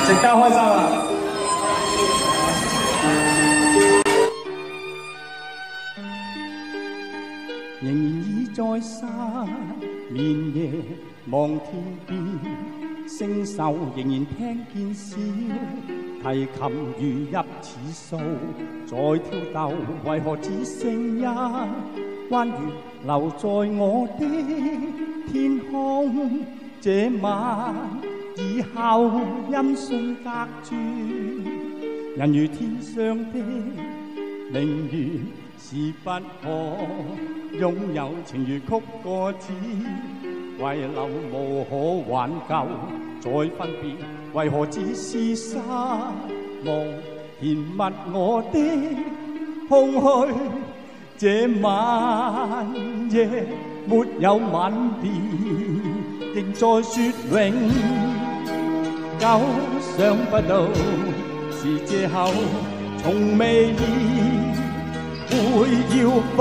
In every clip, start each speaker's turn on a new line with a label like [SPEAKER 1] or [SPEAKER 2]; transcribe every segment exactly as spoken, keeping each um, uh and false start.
[SPEAKER 1] 食得開心啊！
[SPEAKER 2] 仍然倚在失眠夜望天邊，星宿仍然聽見小提琴如泣似訴，在跳逗，為何只剩一彎月留在我的天空？這晚以後音訊隔絕，人如天上的明月，是不可擁有情如曲個字，遺留無可挽救，再分別為何只是失望，填密我的空虛。這晚夜沒有吻別，仍在說永久，想不到是藉口，從未意會要分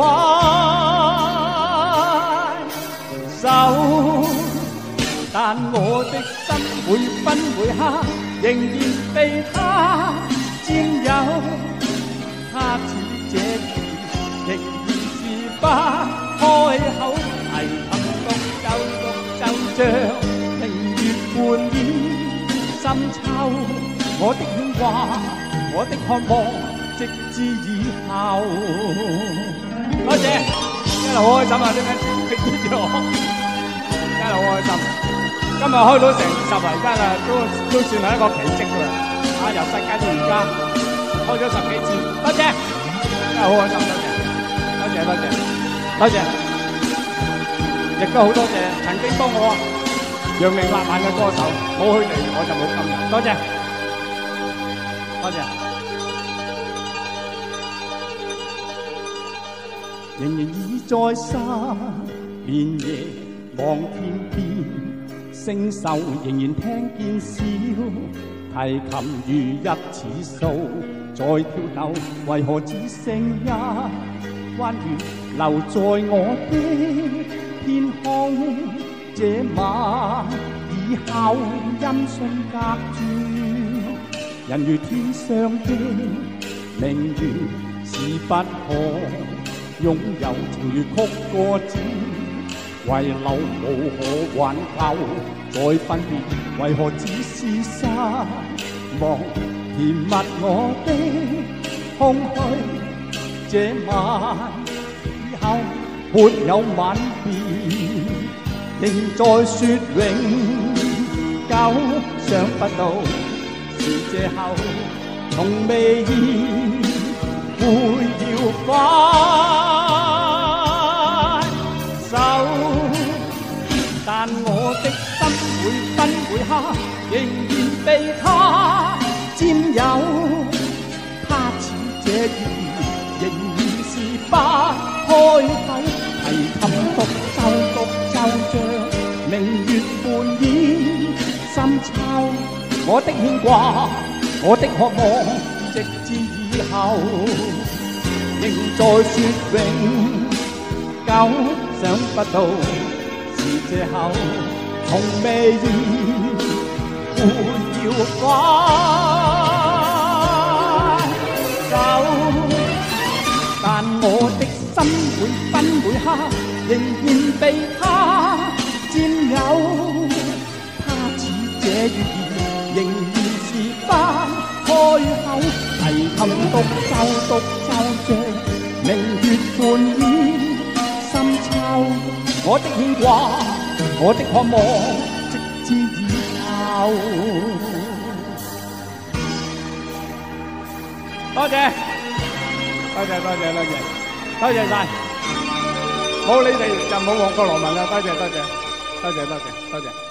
[SPEAKER 2] 手，但我的心每分每刻仍然被他佔有，他似這月仍然是不開口，提琴獨奏獨奏着明月半倚深秋，我的牽掛，我的渴望，直至以後。多謝，真係好開心啊！點解佢知住我？真係好開心。今日開到成二十圍，真係都都算係一個奇蹟㗎啦！啊，由世界到而家開咗十幾次，多謝，真係好開心，多謝，多謝，多謝，多謝。亦都好多謝曾經幫我揚名立萬嘅歌手，冇佢哋我就冇今日。多謝，多謝。仍然倚在失眠夜望天邊，星宿仍然聽見小提琴如泣似訴，在跳逗，為何只剩一彎月留在我的天空？這晚以後音訊隔絕，人如天上的明月，是不可擁有情如曲個字，遺留無可挽救，再分別為何只是失望，填密我的空虛。這晚以後沒有吻別，仍在說永久，想不到是藉口，從未意會要分手，但我的心每分每刻仍然被他佔有，他似這月仍然是不開口，提琴獨奏獨奏着明月半倚深秋，我的牽掛，我的渴望，直至以後仍在說永久，想不到是藉口，從未意會要分手，但我的心每分每刻仍然被他佔有，他似這月兒仍然是不開口，提琴獨奏獨奏着明月半倚深秋，我的牽掛，我的渴望，直至以後。多謝，多謝，多謝，多謝，多謝晒，冇你哋就冇黃國羅文啦！多謝，多謝，多謝，多謝，多謝。